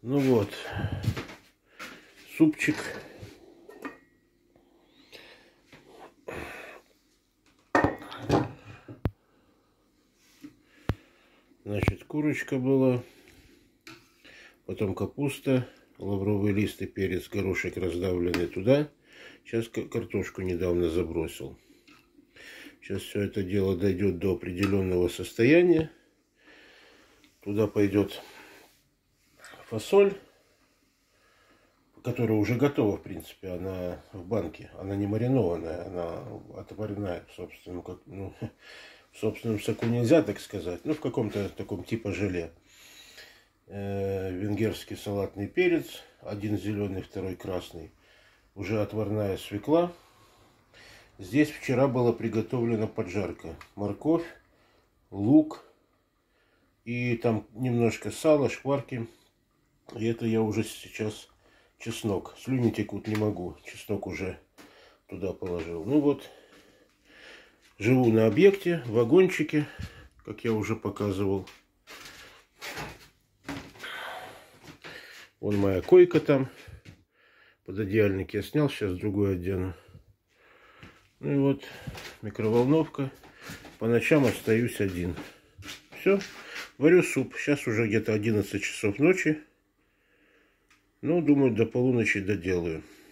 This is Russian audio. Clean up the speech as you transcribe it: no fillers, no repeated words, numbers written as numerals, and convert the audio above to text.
Ну вот, супчик. Значит, курочка была, потом капуста, лавровый лист и перец, горошек раздавленный туда. Сейчас картошку недавно забросил. Сейчас все это дело дойдет до определенного состояния. Туда пойдет фасоль, которая уже готова, в принципе, она в банке. Она не маринованная, она отварная, собственно, как, ну, в собственном соку нельзя так сказать, но в каком-то таком типа желе. Венгерский салатный перец, один зеленый, второй красный. Уже отварная свекла. Здесь вчера была приготовлена поджарка. Морковь, лук и там немножко сала, шкварки. И это я уже сейчас чеснок. Слюни текут, не могу. Чеснок уже туда положил. Ну вот, живу на объекте, в вагончике, как я уже показывал. Вон моя койка там. Пододеяльник я снял, сейчас другой одену. Ну и вот микроволновка. По ночам остаюсь один. Все, варю суп. Сейчас уже где-то 11 часов ночи. Ну, думаю, до полуночи доделаю.